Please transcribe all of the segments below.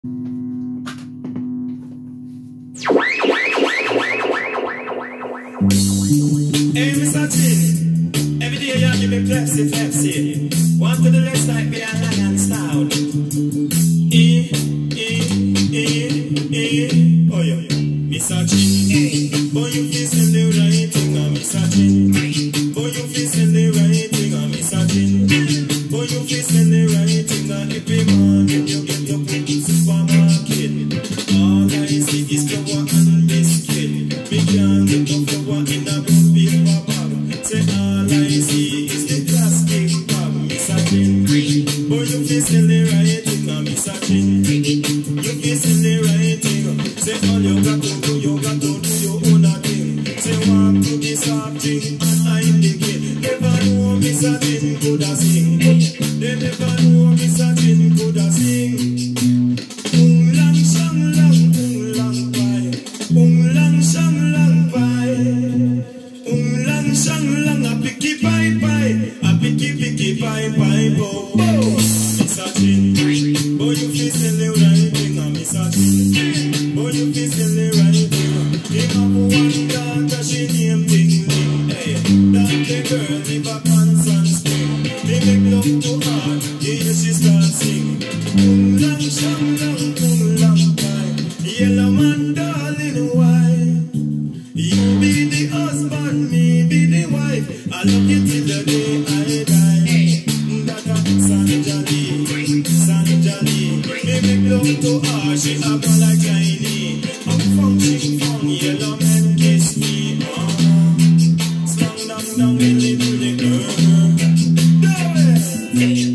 Hey, Mr. Chin, every day you give me flexi, flexi. One to the left like me and lion style. Oh yeah, Mr. Chin. Boy, you feel the right thing, Mr. Chin. Boy, you feel the right thing, Mr. Chin. Boy, you feel the right thing, every morning you get your food in supermarket. All I see is flour and biscuit. Me can't get no flour in a brown paper bag. Say all I see is the plastic bag, Mr. Chin. Boy, you feel the right thing, Mr. Chin. You feel the right thing. Say all you got to do, you got to do your own thing. Say walk to the soft thing and I'm the kid. Never know Mr. Chin could have sing. They never know Mr. Chin could have sing. Lang sang lang, lang pai. Lang sang lang pai. Lang sang lang a picky pai pai. A picky pai pai bo bo. Mr. Chin, boy you feel the right thing, Mr. Chin. Boy you feel the right thing. Him have one daughter, she named Ting Ling. Hey, that the girl live a constant spring. They make love to her, yeah she start sing. Lang sang lang, lang pai. Yellowman darling why? You be the husband, me be the wife. I love you till the day I die. Dada Sanjali, Sanjali. Me make love to her, she have a like Chinese. I'm function from Yellowman kiss me. Slang down down really do the girl. Do it.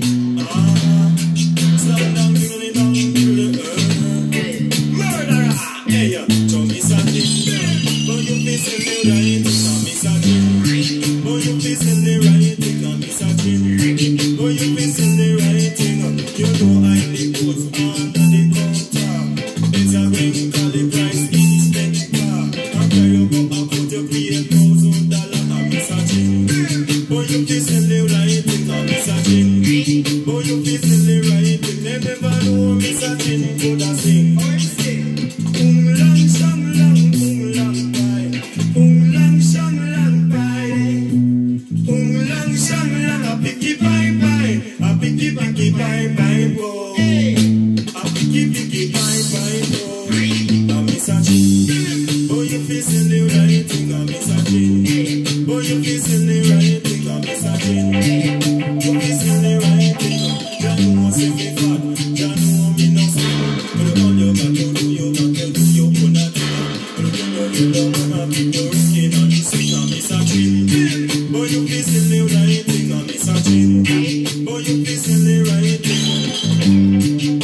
Slang down really down do the girl. Murderer. Hey yo, so Mr. Chin. Boy you feel the right thing, Mr. Chin. Boy you feel the right thing, Mr. Chin. Boy you feel the right thing. You know I'm the goods under the counter. It's a ring call the price inspector. After you go and put your $8,000, Mr. Chin. Boy you feel the right thing, Mr. Chin. Boy you feel the right thing. They never know Mr. Chin could have sing. Lang sang lang, lang pai. Lang sang lang pai. Lang sang lang a picky pai pai. A picky pai pai bo. A picky pai pai bo. Mr. Chin, boy you feel the right thing, Mr. Chin. Boy you feel the right thing, Mr. Chin. You feel the right thing. Jah know say me fat, Jah know me no slim. But all you got to do, you got to do your own thing. But you don't wanna keep your skin on the skin, Mr. Chin. Boy you feel the right thing, Mr. Chin. Boy you feel the right thing.